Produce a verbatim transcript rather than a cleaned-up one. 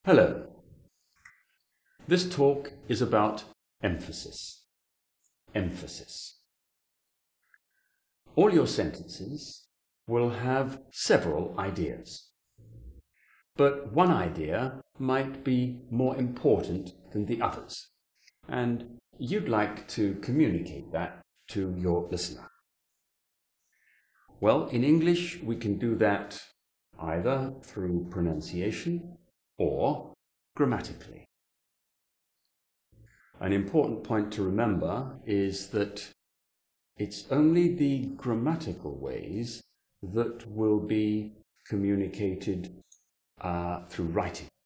Hello. This talk is about emphasis. Emphasis. All your sentences will have several ideas, but one idea might be more important than the others, and you'd like to communicate that to your listener. Well, in English we can do that either through pronunciation or grammatically. An important point to remember is that it's only the grammatical ways that will be communicated uh, through writing.